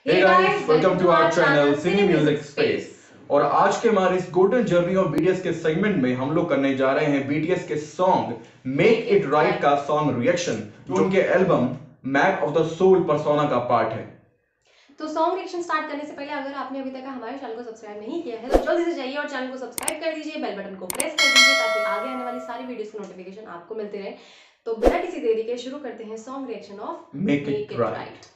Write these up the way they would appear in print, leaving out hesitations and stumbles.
Hey guys, welcome to our channel Cine Music Space। और आज के हमारे इस गोल्डन जर्नी ऑफ बीटीएस के सेगमेंट में हम लोग करने जा रहे हैं बीटीएस के सॉन्ग मेक इट राइट का सॉन्ग रिएक्शन, जो उनके album map of the soul persona का पार्ट है। तो सॉन्ग रिएक्शन स्टार्ट करने से पहले अगर आपने अभी तक हमारे चैनल को सब्सक्राइब नहीं किया है तो जल्दी से जाइए और चैनल को सब्सक्राइब कर दीजिए, बेल बटन को प्रेस कर दीजिए ताकि आगे आने वाली सारी वीडियोस की नोटिफिकेशन आपको मिलती रहे। तो बिना किसी देरी के शुरू करते हैं song reaction of make it right.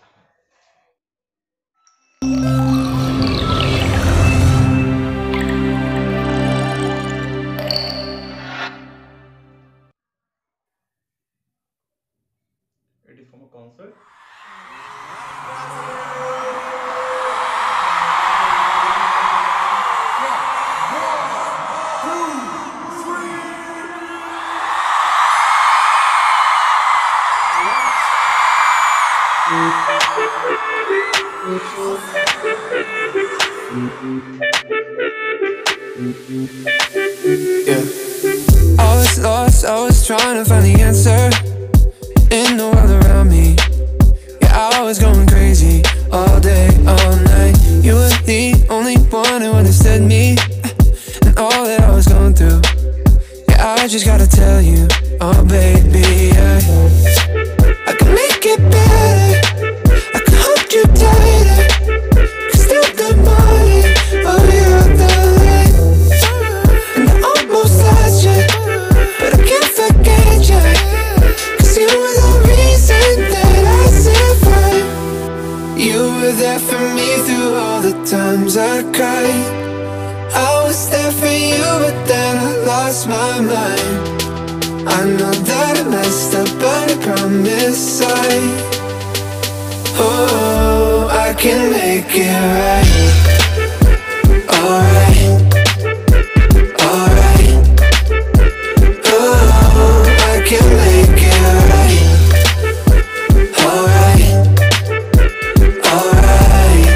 It is from a concert. Yeah. I was lost, I was trying to find the answer in the world around me. Yeah, I was going crazy all day, all night. You were the only one who understood me and all that I was going through. Yeah, I just gotta tell you, oh baby, I can make it better, I can hold you tighter, can still the morning, oh you're the light. And I almost lost you, but I can't forget you, cause you were the reason that I survived. You were there for me through all the times I cried. I was there for you, but then I lost my mind. I know that I messed up, but I promise I can make it right. Alright, alright. Oh, I can make it right. Alright, alright.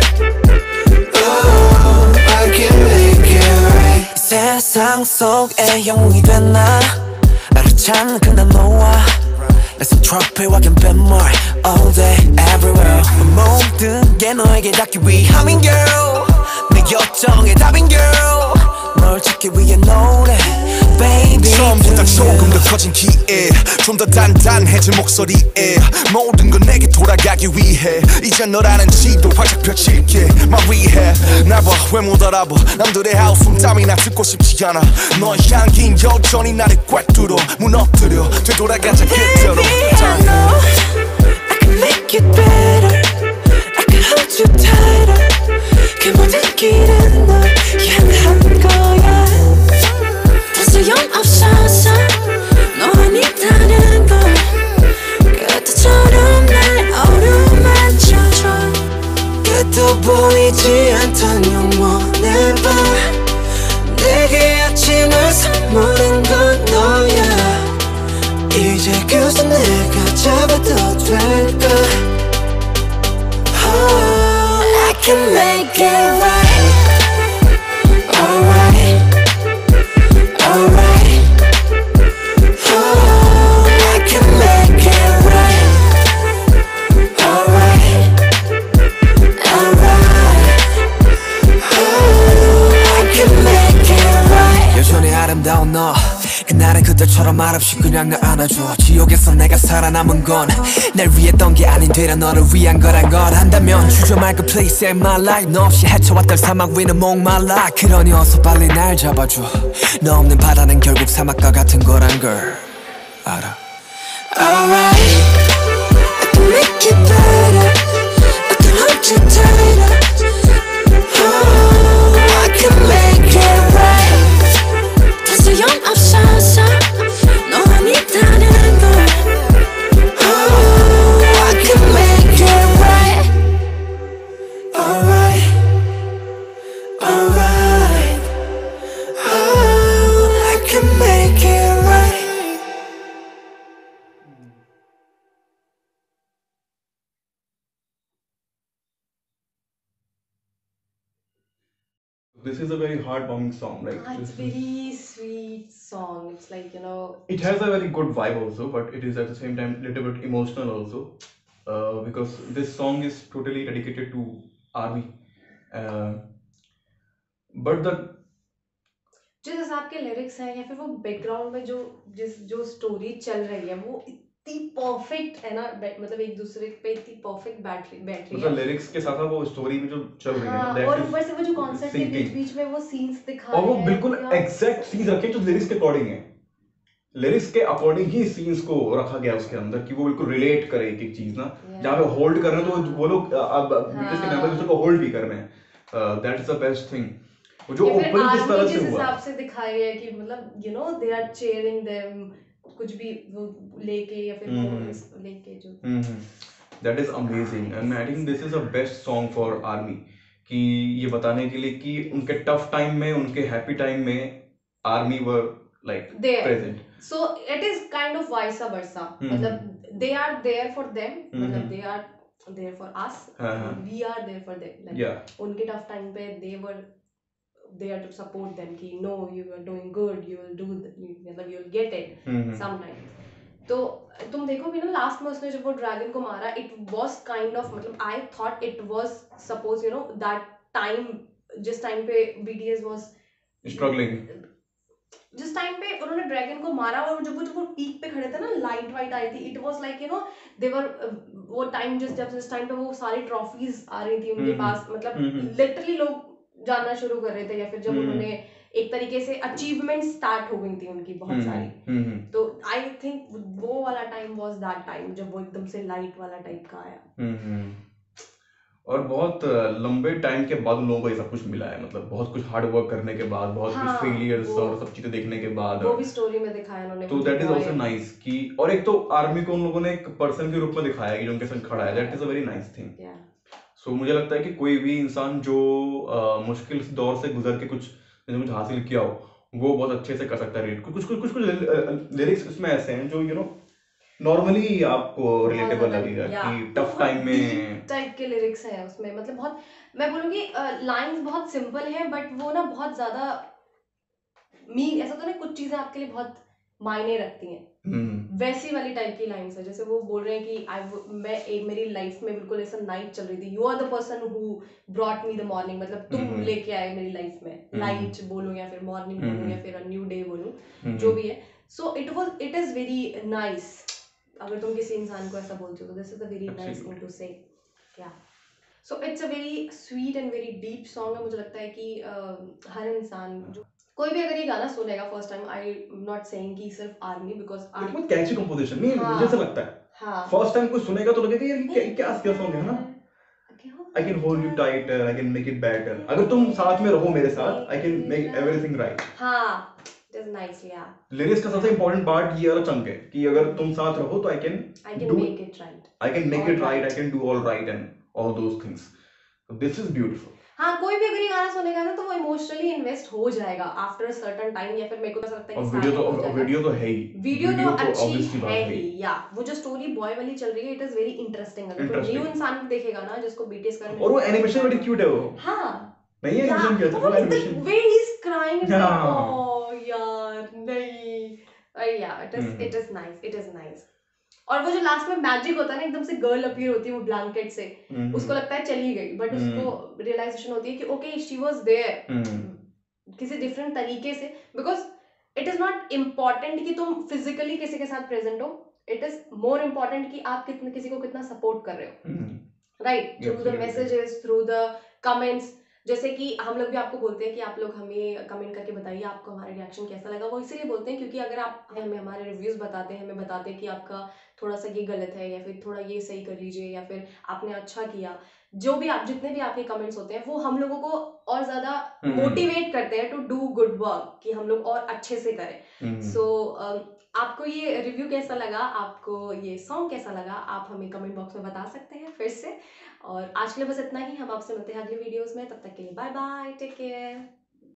Oh, I can make it right. 이 세상 속에 영웅이 된 나 나를 그날 너와 Let's trophy I can bet more all day everywhere. 모든 게 너에게 닿기 위함인 girl. 내 요청의 답인 girl. 널 찾기 위해 노래 baby. 처음보다 조금 더 커진 기에 좀 더 단단해진 목소리에 모든 건 내게 돌아가기 위해 이제 너라는 지도 활짝 펼칠게 말 위해 날 봐 왜 못 알아봐 남들의 하우스 땀이나 듣고 싶지 않아 너의 향긴 여전히 나를 꽉 뚫어 무너뜨려 되돌아가자 그대로. Baby, I know I can make it better, I can hold you tighter. 그 모든 길은 널 향한 거야. 더 소용없어서 너 아니다는 걸 그때처럼 날 어루만져줘. 끝도 보이지 않던 영원의 밤 내게 아침을 선물한 건 너야. 이제 그저 내가 잡아도 될까. Oh, I can make it right. Alright, alright. Oh, I can make it right. Alright, alright. Oh, I can make it right. 여전히 아름다운 너 그날은 그때처럼 말없이 그냥 날 안아줘. 지옥에서 내가 살아남은 건 날 위했던 게 아닌 되려 너를 위한 거란 걸 안다면 주저 말고 please save my life. 너 없이 헤쳐왔던 사막 위는 목말라. 그러니 어서 빨리 날 잡아줘. 너 없는 바다는 결국 사막과 같은 거란 걸 알아. Alright, I can make it better, I can hold you tighter. Oh, I can make it right. 더 소용없어서 너 아니다는 걸. Oh, I can make it right. Alright, alright. Oh, I can make it right. This is a very heartwarming song. It's very sweet song. It's like, you know, it has a very good vibe also, but it is at the same time little bit emotional also, because this song is totally dedicated to army, but the जिस हिसाब के lyrics हैं या फिर वो background में जो story चल रही है वो इतनी परफेक्ट है ना, मतलब एक दूसरे पे इतनी परफेक्ट बैटरी मतलब है। लिरिक्स के साथ वो स्टोरी में जो चल रही है ना, हाँ, that और is ऊपर से वो जो कॉन्सर्ट के sinking. बीच में वो सीन्स दिखा और वो रहे हैं बिल्कुल यार, एग्जैक्ट सीन्स रखे जो लिरिक्स के अकॉर्डिंग है, लिरिक्स के अकॉर्डिंग ही सीन्स को रखा गया उसके अंदर कि वो बिल्कुल रिलेट करे एक एक चीज ना। जहाँ पे होल्ड कर रहे हैं तो वो लोग अब बीटीएस के मेंबर्स उसको होल्ड भी कर रहे हैं, that is the best thing. जो या फिर ओपनिंग किस आर्मी तरह जिस से हुआ, हिसाब से दिखाई है कि मतलब you know they are cheering them, कुछ भी वो लेके या फिर वो लेके जो that is amazing and I think this is a best song for army, कि ये बताने के लिए कि उनके टफ टाइम में, उनके हैप्पी टाइम में army were like there. Present. So it is kind of vice versa. मतलब they are there for them, मतलब they are there for us, we are there for them. Like Yeah. उनके tough time पे they were there to support them कि no, you are doing good, you will do, मतलब you will get it sometime. तो तुम देखो भी ना last में उसने जब वो ड्रैगन को मारा, इट वाज काइंड ऑफ, मतलब I thought it was suppose you know that time, जिस टाइम पे बीटीएस वाज स्ट्रगलिंग, जिस टाइम पे उन्होंने ड्रैगन को मारा और जब वो पीक पे खड़े थे ना, लाइट वाइट आई थी, it was like you know they were, वो टाइम जिस टाइम पे वो सारी ट्रॉफीज आ रही थी उनके पास, मतलब लिटरली लोग जानना शुरू कर रहे थे, या फिर जब उन्होंने एक तरीके से अचीवमेंट स्टार्ट हो गई थी उनकी बहुत सारी, तो आई थिंक वो वाला टाइम वाज दैट टाइम जब वो एकदम से लाइट वाला टाइप का आया। और बहुत लंबे टाइम के बाद उन लोगों को ये सब कुछ मिला है, मतलब बहुत कुछ हार्ड वर्क करने के बाद, बहुत कुछ फेलियर्स और सब चीजें देखने के बाद, वो भी स्टोरी में दिखाया उन्होंने, तो दैट इज आल्सो नाइस कि, और एक तो आर्मी को उन लोगों ने एक पर्सन के रूप में दिखाया कि जो उनके संग खड़ा है, that is a very nice thing. So मुझे लगता है कि कोई भी इंसान जो मुश्किल दौर से गुजर के कुछ हासिल किया हो, वो बहुत अच्छे से कर सकता है। कुछ लिरिक्स इसमें ऐसे हैं जो यू नो नॉर्मली आपको रिलेटेबल लगेगा कि टफ टाइम में टाइप के लिरिक्स हैं उसमें, मतलब बहुत, मैं बोलूंगी लाइंस बहुत सिंपल हैं बट वो ना बहुत ज्यादा मीन, ऐसा तो ना कुछ चीजें आपके लिए बहुत मायने रखती हैं, वैसी वाली टाइप की लाइंस है। जैसे वो बोल रहे हैं कि मेरी लाइफ में बिल्कुल ऐसा नाइट चल रही थी, you are the person who brought me the morning, मतलब तुम लेके आए मेरी लाइफ में, लाइट बोलूं या फिर मॉर्निंग बोलूं या फिर अ न्यू डे बोलूं, जो भी है। So it is very nice, अगर तुम किसी इंसान को ऐसा बोलते हो तो this is a very nice thing to say. या so it's a very sweet and very deep song है। मुझे लगता है कि हर इंसान, जो कोई भी अगर ये गाना सुनेगा first time, I am not saying कि सिर्फ आर्मी, बिकॉज़ बहुत कैची कंपोजिशन नहीं, मुझे ऐसा लगता है फर्स्ट टाइम कोई सुनेगा तो लगेगा यार क्या सॉन्ग है ना, I can hold you tighter, I can make it better, अगर तुम साथ में रहो मेरे साथ, I can make everything right। हाँ, it is nice, yeah। Lyrics का सबसे इंपॉर्टेंट पार्ट ये वाला चंक है कि अगर तुम साथ रहो तो I can make it right, I can make it right, I can do all right and all those things, so this is beautiful। हाँ, कोई भी अगर ये गाना सुनेगा ना तो वो इमोशनली इन्वेस्ट हो जाएगा आफ्टर अ सर्टेन टाइम, या फिर मेरे को ऐसा लगता है कि वीडियो तो है ही, वीडियो तो अच्छी है ही, या वो जो स्टोरी बॉय वाली चल रही है, इट इज वेरी इंटरेस्टिंग। अगर कोई न्यू इंसान देखेगा ना जिसको बीटीएस का, और वो एनिमेशन बड़ी क्यूट है, वो हाँ नहीं है एनिमेशन क्या था, वो animation where he is crying, oh यार नहीं, या इट इज नाइस। और वो जो लास्ट में मैजिक होता है ना, एकदम से गर्ल अपीयर होती है वो ब्लैंकेट से, उसको लगता है चली गई, बट उसको रियलाइजेशन होती है कि ओके शी वाज देयर किसी डिफरेंट तरीके से, because it is not important कि तुम फिजिकली किसी के साथ प्रेजेंट हो, इट इज मोर इम्पॉर्टेंट कि आप किसी को कितना सपोर्ट कर रहे हो, right, through the messages, through the comments. जैसे कि हम लोग भी आपको बोलते हैं कि आप लोग हमें कमेंट करके बताइए आपको हमारा रिएक्शन कैसा लगा। वो इसीलिए बोलते हैं क्योंकि अगर आप हमें हमारे रिव्यूज बताते हैं, हमें बताते हैं कि आपका थोड़ा सा ये गलत है या फिर थोड़ा ये सही कर लीजिए या फिर आपने अच्छा किया, जो भी आप जितने भी आपके कमेंट्स होते हैं वो हम लोगों को और ज्यादा मोटिवेट करते हैं टू डू गुड वर्क, कि हम लोग और अच्छे से करें। सो आपको ये रिव्यू कैसा लगा, आपको ये सॉन्ग कैसा लगा, आप हमें कमेंट बॉक्स में बता सकते हैं फिर से। और आज के लिए बस इतना ही, हम आपसे मिलते हैं अगली वीडियोस में, तब तक के लिए बाय बाय, टेक केयर।